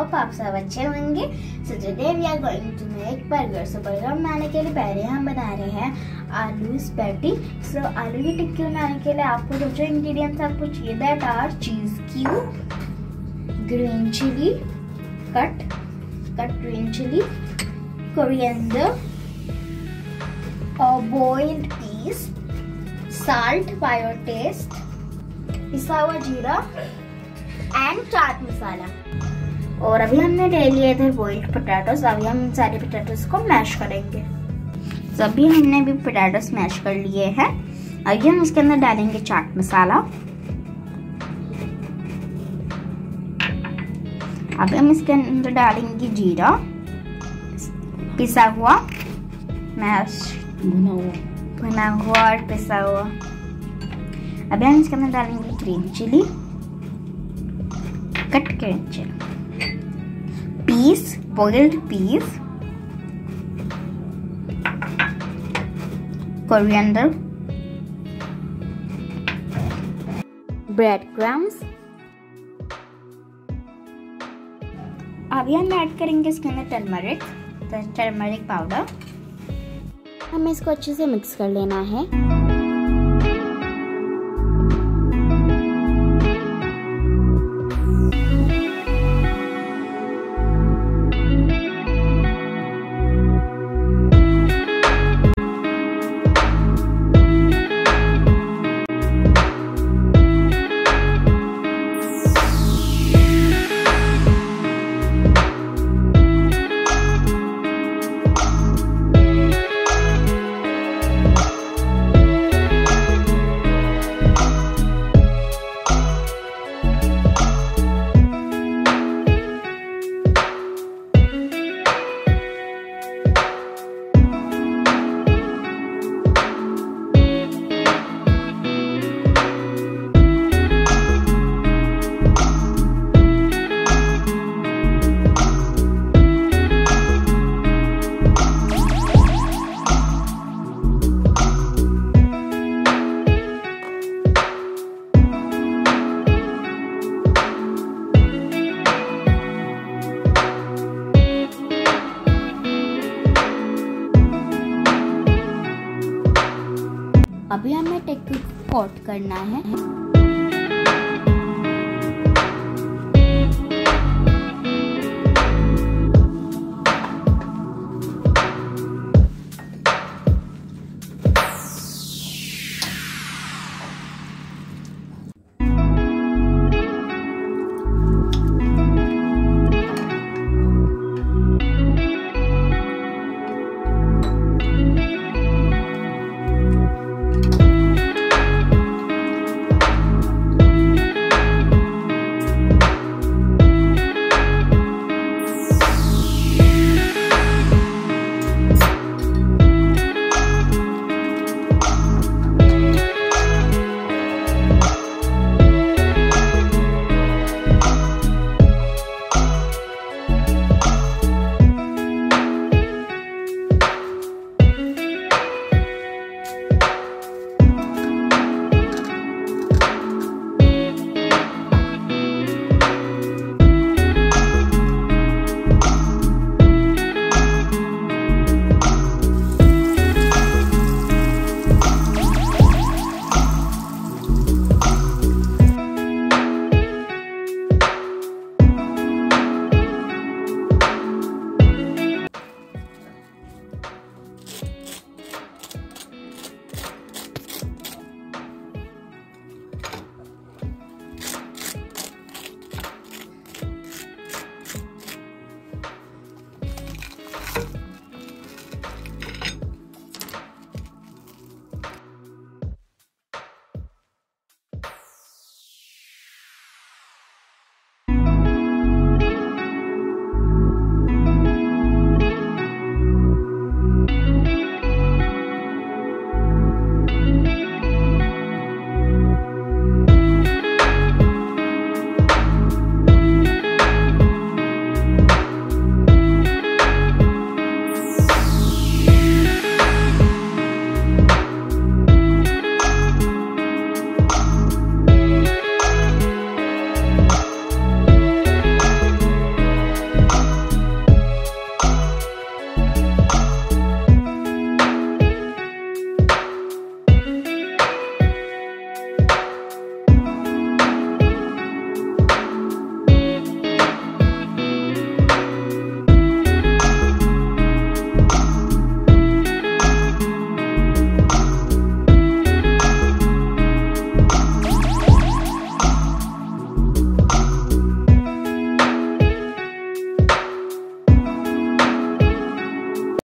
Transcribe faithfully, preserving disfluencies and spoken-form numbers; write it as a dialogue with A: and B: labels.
A: Hope आप सब अच्छे होंगे। So today we are going to make burger. So burger बनाने के लिए पहले हम बना रहे हैं आलू स्पैटी। सो आलू की टिक्की बनाने के लिए आपको जो जो इंग्रेडिएंट्स आपको चाहिए that are cheese cube, green chilli cut cut green chilli, coriander और boiled peas, salt by your taste, पिसा हुआ जीरा एंड चाट मसाला। और अभी हमने ले लिए थे बॉइल्ड पोटैटोस। अभी हम इन सारे पोटैटोस को मैश करेंगे। तो अभी हमने भी पोटैटोस मैश कर लिए हैं। अभी हम इसके अंदर डालेंगे चाट मसाला। अभी हम इसके अंदर डालेंगे जीरा, पिसा हुआ मैश भुना हुआ भुना हुआ और पिसा हुआ। अभी हम इसके अंदर डालेंगे green chilli, cut green chilli, peas, boiled peas, coriander, bread crumbs. अभी हम ऐड करेंगे इसके अंदर टर्मरिक टर्मरिक पाउडर। हमें इसको अच्छे से मिक्स कर लेना है। अभी हमें टिक्की कोट करना है।